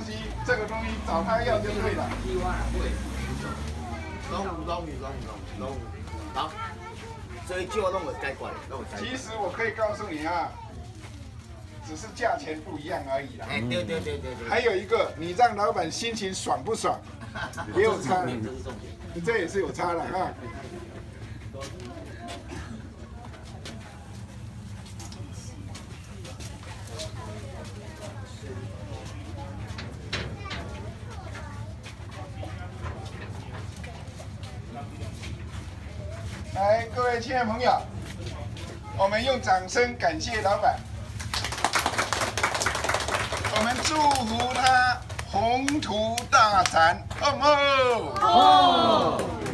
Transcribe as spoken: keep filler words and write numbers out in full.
西，这个东西找他要就对了。 拢有拢有拢有拢有，好，所以叫拢有解决，拢有解决。 其实我可以告诉你啊，只是价钱不一样而已啦。 哎，对对对对对。 还有一个，你让老板心情爽不爽，也有差，这也是有差的啊。来，各位亲爱的朋友，我们用掌声感谢老板，我们祝福他宏图大展，哦哦。